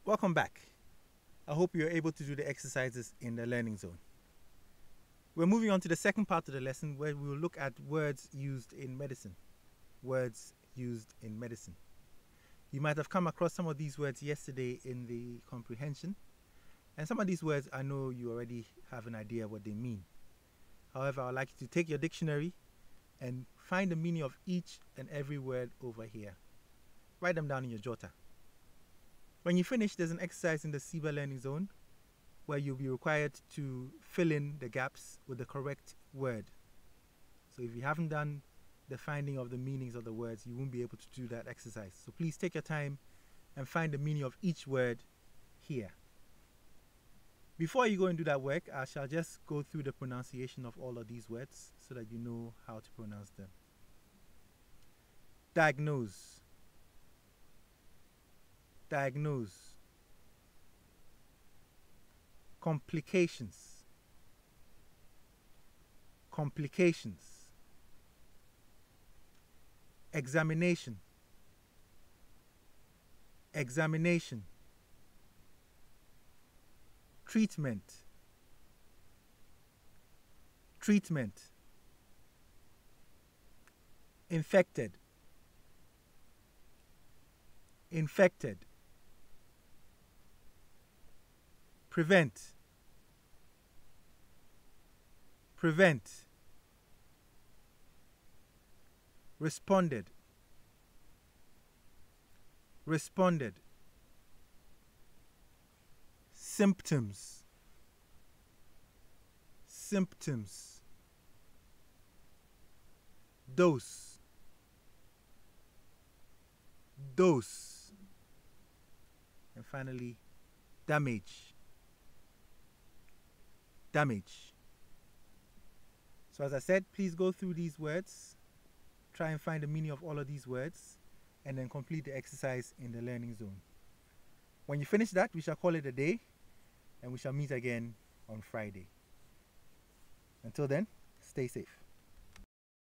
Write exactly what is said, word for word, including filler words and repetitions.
Welcome back. I hope you're able to do the exercises in the learning zone. We're moving on to the second part of the lesson where we will look at words used in medicine. Words used in medicine. You might have come across some of these words yesterday in the comprehension, and some of these words I know you already have an idea what they mean. However, I'd like you to take your dictionary and find the meaning of each and every word over here. Write them down in your jotter. When you finish, there's an exercise in the C B A Learning Zone where you'll be required to fill in the gaps with the correct word. So if you haven't done the finding of the meanings of the words, you won't be able to do that exercise. So please take your time and find the meaning of each word here. Before you go and do that work, I shall just go through the pronunciation of all of these words so that you know how to pronounce them. Diagnose. Diagnose. Complications. Complications. Examination. Examination. Treatment. Treatment. Infected. Infected. Prevent. Prevent. Responded. Responded. Symptoms. Symptoms. Dose. Dose. And finally, damage. Damage. So as I said, please go through these words, try and find the meaning of all of these words, and then complete the exercise in the learning zone. When you finish that, we shall call it a day, and we shall meet again on Friday. Until then, stay safe.